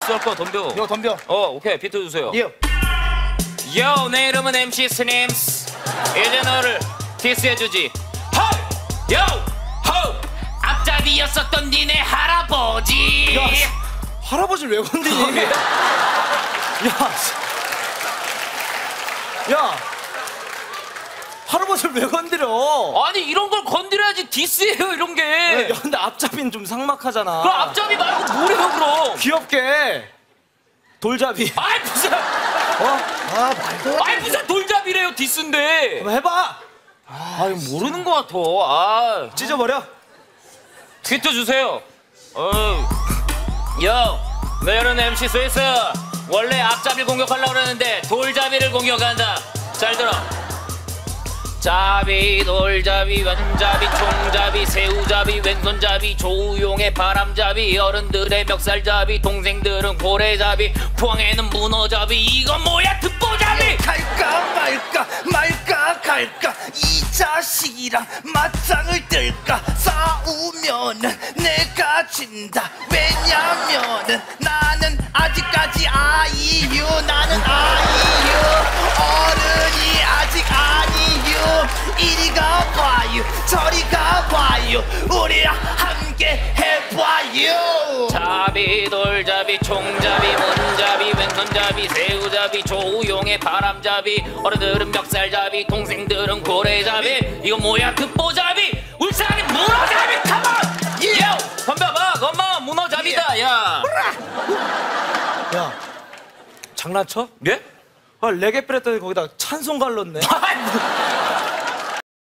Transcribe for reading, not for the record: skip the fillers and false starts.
거 덤벼. 요 덤벼. 오케이. 비트 주세요. 요. 요, 내 이름은 MC 스님스. 이제 너를 디스해주지. 호! 요! 호! 앞잡이였었던 니네 할아버지. 야, 할아버지를 왜 건드니? 야, 할아버지를 왜 건드려? 아니, 이런 걸 건드려야지 디스해요, 이런 게. 야, 근데 앞잡이는 좀 삭막하잖아. 그럼 앞잡이 말고 뭐래요, 그럼? 귀엽게 돌잡이. 아이, 무슨. 아이, 무슨 돌잡이래요, 디스인데. 한번 해봐. 아이, 모르는 것 같아. 아. 찢어버려. 트위터 주세요. 요, 너는 MC 스위스. 원래 앞잡이를 공격하려고 그러는데 돌잡이를 공격한다. 잘 들어. 잡이, 돌잡이, 완잡이, 총잡이, 새우잡이, 왼손잡이, 조우용의 바람잡이, 어른들의 멱살잡이, 동생들은 고래잡이, 포항에는 문어잡이. 이건 뭐야, 듣보잡이. 갈까 말까 갈까 이 자식이랑 맞짱을 뜰까. 싸우면은 내가 진다. 왜냐면은 나는 아직까지 아이유. 나는 아이유. 어른이 아직 아니유. 이리 가봐요 저리 가봐요 우리랑 함께 해봐요. 잡이, 돌잡이, 총잡이, 문잡이, 왼손잡이, 새우잡이, 조우용의 바람잡이, 어른들은 멱살잡이, 동생들은 고래잡이. 이거 뭐야, 듣보잡이. 울산이 문어잡이. 컴온. 요, 덤벼봐. 건마 문어잡이다. 야. 야, 장난쳐? 예? 레게 뿌렸더니 거기다 찬송 갈렀네.